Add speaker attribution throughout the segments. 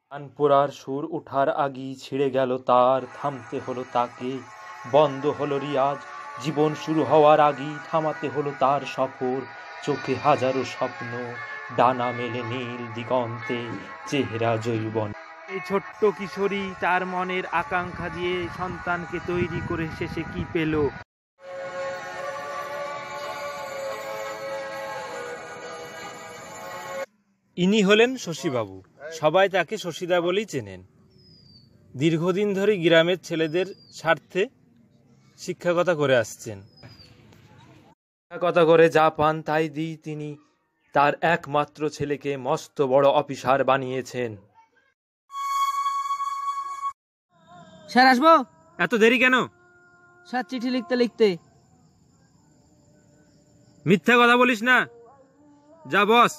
Speaker 1: কানপুরার সুর উঠার আগেই ছিঁড়ে গেল তার, থামতে হলো তাকে, বন্ধ হলো রিয়াজ। জীবন শুরু হওয়ার আগেই থামাতে হলো তার সফর। চোখে হাজারো স্বপ্ন, ডানা মেলে নীল দিগন্তে, চেহারা যৌবন। এই ছোট্ট কিশোরী তার মনের আকাঙ্ক্ষা দিয়ে সন্তানকে তৈরি করে শেষে কি পেল? ইনি হলেন শশীবাবু। সবাই তাকে শশীদা বলেই চেনেন। দীর্ঘদিন ধরে গ্রামের ছেলেদের স্বার্থে শিক্ষকতা করে আসছেন। শিক্ষকতা করে যা পান তাই দিয়ে তিনি তার একমাত্র ছেলেকে মস্ত বড় অফিসার বানিয়েছেন।
Speaker 2: স্যার আসবো?
Speaker 1: এত দেরি কেন?
Speaker 2: স্যার চিঠি লিখতে লিখতে।
Speaker 1: মিথ্যা কথা বলিস না, যা বস।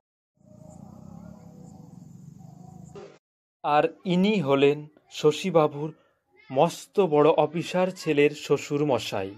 Speaker 1: আর ইনি হলেন শশীবাবুর মস্ত বড় অফিসার ছেলের শ্বশুর মশাই।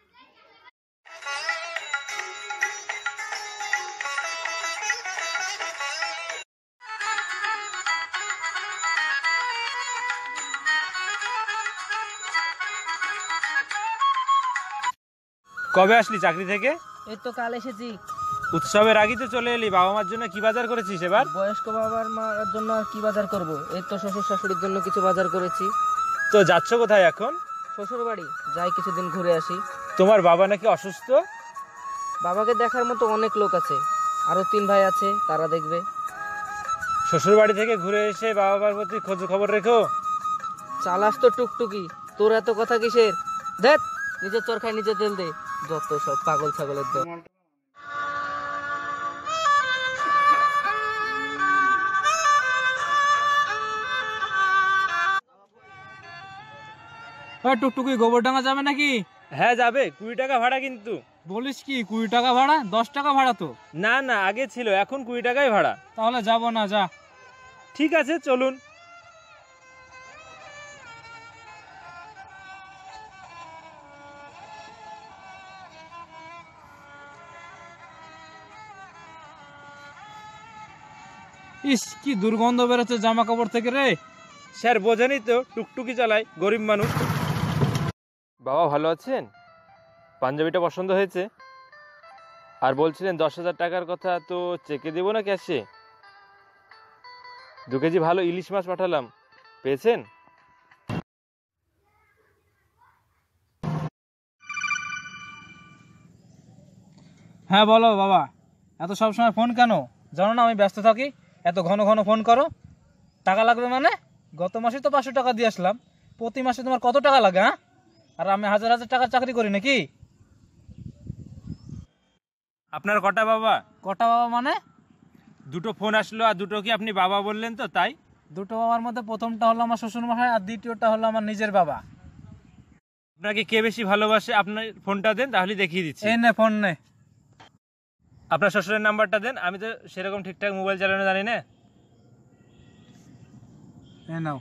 Speaker 1: কবে আসলি চাকরি থেকে?
Speaker 2: এই তো কাল এসেছি।
Speaker 1: উৎসবের আগেই তো চলে এলি। বাবা মার জন্য কি বাজার করেছিস এবার?
Speaker 2: বয়স্ক বাবার মার জন্য আর কি বাজার করব? এই তো শ্বশুর শাশুড়ির জন্য কিছু বাজার করেছি।
Speaker 1: তো যাচ্ছ কোথায় এখন?
Speaker 2: শ্বশুর বাড়ি যাই, কিছুদিন ঘুরে আসি।
Speaker 1: তোমার বাবা নাকি অসুস্থ?
Speaker 2: বাবাকে দেখার মতো অনেক লোক আছে, আরো 3 ভাই আছে, তারা দেখবে।
Speaker 1: শ্বশুর বাড়ি থেকে ঘুরে এসে বাবা মার প্রতি খোঁজ খবর রেখো।
Speaker 2: চালাস তো টুকটুকি, তোর এত কথা কিসের? দেখ নিজের চরকায় নিজে তেল দে, যত সব পাগল ছাগলের দল।
Speaker 3: টুকটুকি গোবরডাঙ্গা যাবে নাকি?
Speaker 1: হ্যাঁ যাবে, 20 টাকা ভাড়া কিন্তু।
Speaker 3: বলিস কি, 20 টাকা ভাড়া? 10 টাকা ভাড়া তো।
Speaker 1: না না, আগে ছিল, এখন 20 টাকাই ভাড়া।
Speaker 3: তাহলে যাব না, যা।
Speaker 1: ঠিক আছে চলুন।
Speaker 3: ইস, কি দুর্গন্ধ বেরোচ্ছে জামা কাপড় থেকে রে।
Speaker 1: স্যার বোঝেনি তো, টুকটুকি চালাই, গরিব মানুষ। বাবা ভালো আছেন? পাঞ্জাবিটা পছন্দ হয়েছে? আর বলছিলেন 10,000 টাকার কথা, তো চেকে দেবো না ক্যাশে? 2 কেজি ভালো ইলিশ মাছ পাঠালাম, পেয়েছেন?
Speaker 3: হ্যাঁ বলো বাবা, এত সবসময় ফোন কেন? জানো না আমি ব্যস্ত থাকি, এত ঘন ঘন ফোন করো। টাকা লাগবে মানে? গত মাসে তো 500 টাকা দিয়ে আসলাম। প্রতি মাসে তোমার কত টাকা লাগে? হ্যাঁ, আর আমি হাজার হাজার টাকার চাকরি করি নাকি?
Speaker 1: আপনার কটা বাবা?
Speaker 3: কটা বাবা মানে?
Speaker 1: 2টো ফোন আসলো, আর 2টো কি আপনি বাবা বললেন তো তাই।
Speaker 3: 2টো বাবার মধ্যে প্রথমটা হলো আমার শ্বশুর মশাই, আর দ্বিতীয়টা হলো আমার নিজের বাবা।
Speaker 1: আপনাকে কে বেশি ভালোবাসে আপনার ফোনটা দেন, তাহলে দেখিয়ে দিচ্ছি।
Speaker 3: এই নে ফোন নে।
Speaker 1: আপনার শ্বশুরের নাম্বারটা দেন, আমি তো সেরকম ঠিকঠাক মোবাইল চালানো জানি না।
Speaker 3: এই নাও।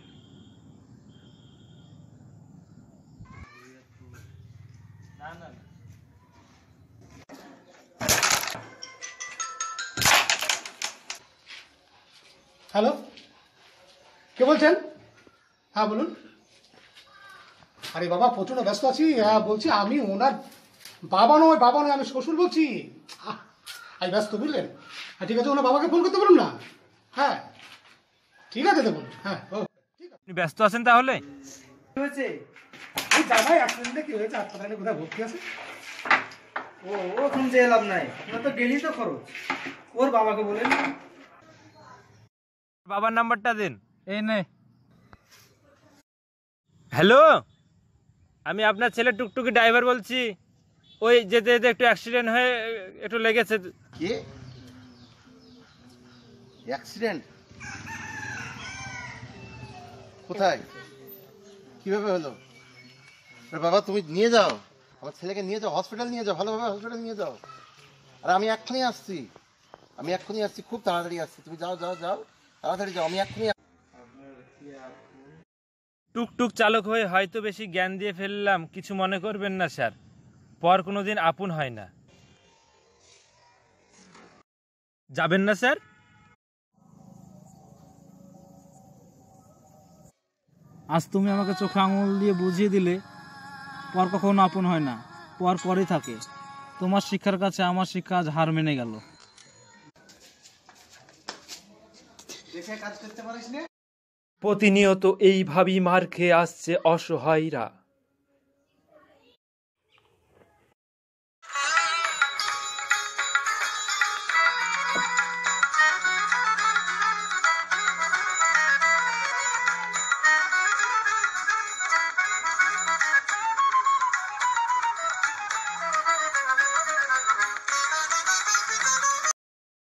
Speaker 4: হ্যালো, কে বলছেন? হ্যাঁ বলুন। আরে বাবা প্রচণ্ড ব্যস্ত আছি। হ্যাঁ বলছি, আমি ওনার বাবা নয়, আমি শ্বশুর বলছি। আমি ব্যস্ত, বুঝলেন? হ্যাঁ ঠিক আছে, ওনার বাবাকে ফোন করতে বলুন না। হ্যাঁ ঠিক আছে দেখুন। হ্যাঁ ও ঠিক আছে।
Speaker 1: আপনি ব্যস্ত আছেন তাহলে?
Speaker 4: কি হয়েছে? এই জামাই অ্যাক্সিডেন্টে কি হয়েছে? হাসপাতালে কোথায় ভর্তি আছে?
Speaker 2: ও ওখানে যে লাভ নাই, না তো গেলি তো খরচ। ওর বাবাকে বলেন।
Speaker 1: বাবার নাম্বারটা দেন।
Speaker 3: এই নে।
Speaker 1: হ্যালো, আমি আপনার ছেলে টুকটুকি ড্রাইভার বলছি। ওই যেতে যেতে একটু অ্যাক্সিডেন্ট হয়ে একটু লেগেছে।
Speaker 5: কি অ্যাক্সিডেন্ট? কোথায়, কিভাবে হলো? বাবা তুমি নিয়ে যাও, আমার ছেলেকে নিয়ে যাও, হসপিটাল নিয়ে যাও, ভালোভাবে হসপিটাল নিয়ে যাও। আর আমি এক্ষুনি আসছি, খুব তাড়াতাড়ি আসছি। তুমি যাও যাও যাও, তাড়াতাড়ি যাও, আমি এক্ষুনি।
Speaker 1: টুকটুক চালক হয়ে হয়তো বেশি জ্ঞান দিয়ে ফেললাম, কিছু মনে করবেন না স্যার। পর কোনোদিন আপন হয় না। যাবেন না স্যার?
Speaker 3: আজ তুমি আমাকে চোখে আঙুল দিয়ে বুঝিয়ে দিলে পর কখনো আপন হয় না, পর পরই থাকে। তোমার শিক্ষার কাছে আমার শিক্ষা আজ হার মেনে গেল।
Speaker 1: প্রতিনিয়ত এইভাবেই মার খেয়ে আসছে অসহায়রা।